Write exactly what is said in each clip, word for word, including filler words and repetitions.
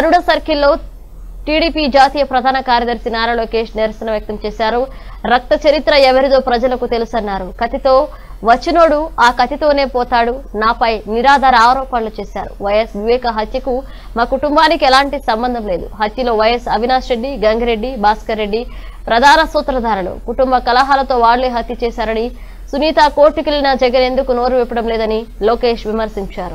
కరుడ సర్కిల్లో టీడీపీ జాతీయ ప్రధాన కార్యదర్శి నారా లోకేష్ నిరసన వ్యక్తం చేశారు. రక్త చరిత్ర ఎవరిదో ప్రజలకు తెలుసన్నారు. కత్తితో వచ్చినోడు ఆ కత్తితోనే పోతాడు, నాపై నిరాధార ఆరోపణలు చేశారు. వైఎస్ వివేక హత్యకు మా కుటుంబానికి ఎలాంటి సంబంధం లేదు. హత్యలో వైఎస్ అవినాష్ రెడ్డి, గంగిరెడ్డి, భాస్కర్ రెడ్డి ప్రధాన సూత్రధారులు. కుటుంబ కలహాలతో వాళ్లే హత్య చేశారని, సునీత కోర్టుకెళ్లిన జగన్ ఎందుకు నోరు విప్పడం లేదని లోకేష్ విమర్శించారు.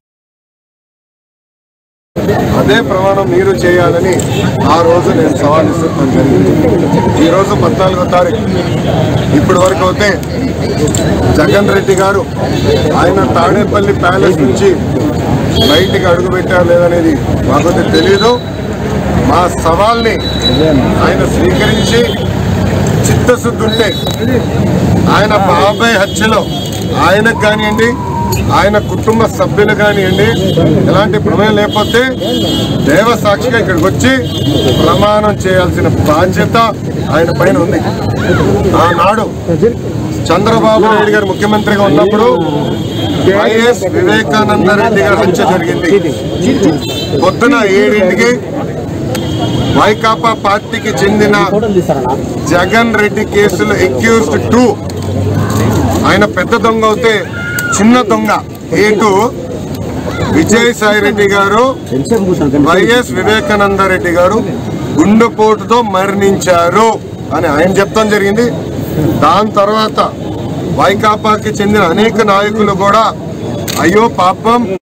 అదే ప్రమాణం మీరు చేయాలని ఆ రోజు నేను సవాల్ ఇస్తున్నాను జరిగింది. ఈరోజు పద్నాలుగో తారీఖు ఇప్పటి వరకు అయితే జగన్ రెడ్డి గారు ఆయన తాడేపల్లి ప్యాలెస్ నుంచి బయటికి అడుగుపెట్టారు లేదనేది మాకు తెలీదు. మా సవాల్ని ఆయన స్వీకరించి చిత్తశుద్ధి ఉంటే ఆయన బాబాయ్ హత్యలో ఆయనకు కానివ్వండి, ఆయన కుటుంబ సభ్యులు కానివ్వండి ఎలాంటి ప్రమేయం లేకపోతే దేవ సాక్షిగా ఇక్కడికి వచ్చి ప్రమాణం చేయాల్సిన బాధ్యత ఆయన పైన ఉంది. ఆనాడు చంద్రబాబు నాయుడు గారు ముఖ్యమంత్రిగా ఉన్నప్పుడు వైఎస్ వివేకానంద రెడ్డి గారి హత్య జరిగింది. పొద్దున ఏడింటికి వైకాపా పార్టీకి చెందిన జగన్ రెడ్డి కేసులో అక్యూజ్డ్ టూ, ఆయన పెద్ద దొంగ అవుతే చిన్న దొంగ ఏటు విజయసాయి రెడ్డి గారు, వైఎస్ వివేకానంద రెడ్డి గారు గుండెపోటుతో మరణించారు అని ఆయన చెప్తాం జరిగింది. దాని తర్వాత వైకాపాకి చెందిన అనేక నాయకులు కూడా అయ్యో పాపం